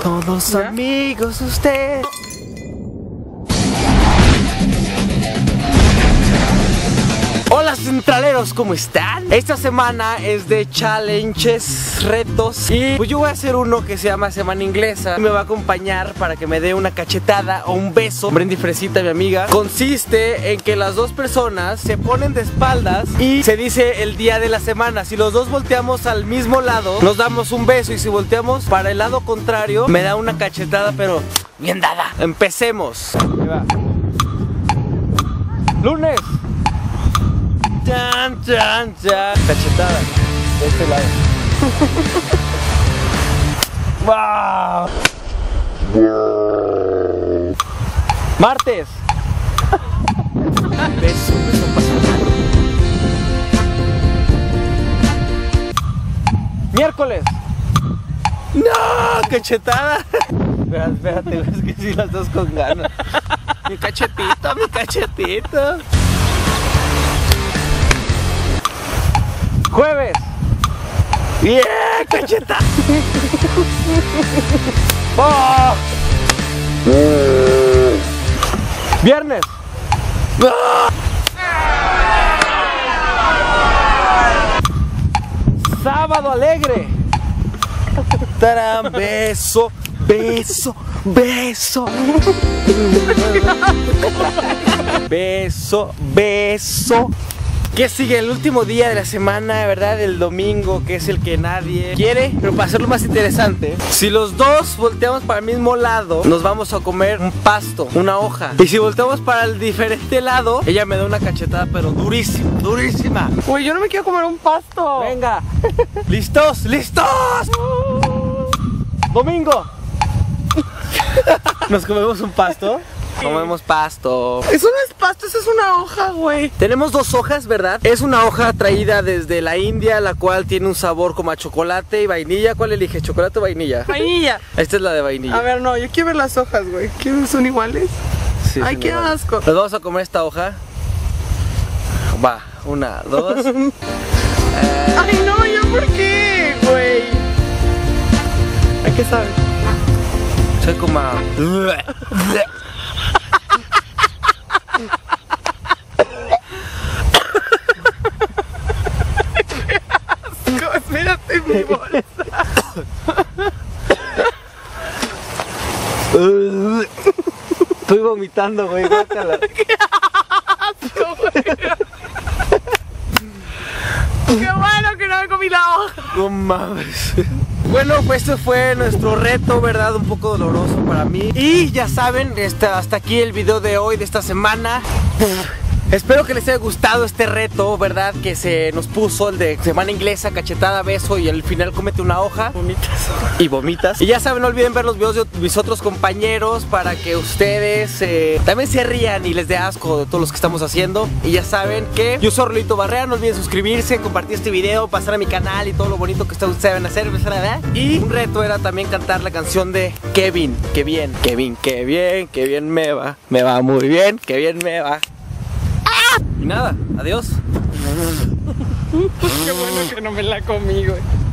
Todos amigos ustedes. Hola centraleros, ¿cómo están? Esta semana es de challenges, retos. Y pues yo voy a hacer uno que se llama Semana Inglesa. Me va a acompañar para que me dé una cachetada o un beso. Brandy Fresita, mi amiga. Consiste en que las dos personas se ponen de espaldas y se dice el día de la semana. Si los dos volteamos al mismo lado, nos damos un beso. Y si volteamos para el lado contrario, me da una cachetada, pero bien dada. Empecemos. Ahí va. Lunes. Chan, chan, chan. Cachetada de este lado. Wow. Martes. Beso, beso, paso. Miércoles. No, cachetada. Espérate, es que sí las dos con ganas. Mi cachetito, mi cachetito. Jueves. ¡Yeah! ¡Cacheta! ¡Oh! Viernes. ¡Oh! Sábado alegre. ¡Tarán! Beso, beso, beso. Beso, beso. ¿Qué sigue? El último día de la semana, ¿verdad? El domingo, que es el que nadie quiere. Pero para hacerlo más interesante, si los dos volteamos para el mismo lado, nos vamos a comer un pasto, una hoja. Y si volteamos para el diferente lado, ella me da una cachetada, pero durísima, durísima. Uy, yo no me quiero comer un pasto. Venga. ¿Listos? ¡Listos! Domingo. ¿Nos comemos un pasto? Comemos pasto. Eso no es pasto, eso es una hoja, güey. Tenemos dos hojas, ¿verdad? Es una hoja traída desde la India, la cual tiene un sabor como a chocolate y vainilla. ¿Cuál elige? ¿Chocolate o vainilla? Vainilla. Esta es la de vainilla. A ver, no, yo quiero ver las hojas, güey. ¿Qué son iguales? Sí, ay, qué igual. asco. Nos vamos a comer esta hoja. Va, una, dos. Ay, no, ¿yo por qué, güey? ¿A qué sabe? Soy como a... Espérate, mi bolsa. Estoy vomitando, güey. Guácala. Qué asco, güey. Qué bueno que no me comí la hoja. No mames. Bueno, pues este fue nuestro reto, ¿verdad? Un poco doloroso para mí. Y ya saben, hasta aquí el video de hoy, de esta semana. Espero que les haya gustado este reto, ¿verdad? Que se nos puso, el de Semana Inglesa, cachetada, beso y al final cómete una hoja. Vomitas. Y vomitas. Y ya saben, no olviden ver los videos de mis otros compañeros para que ustedes también se rían y les dé asco de todos los que estamos haciendo. Y ya saben que yo soy Rolito Barrera, no olviden suscribirse, compartir este video, pasar a mi canal y todo lo bonito que ustedes saben hacer, ¿verdad? Y un reto era también cantar la canción de Kevin. Que bien, Kevin, que bien, que bien me va muy bien, que bien me va. Y nada, adiós. Qué bueno que no me la comí, güey.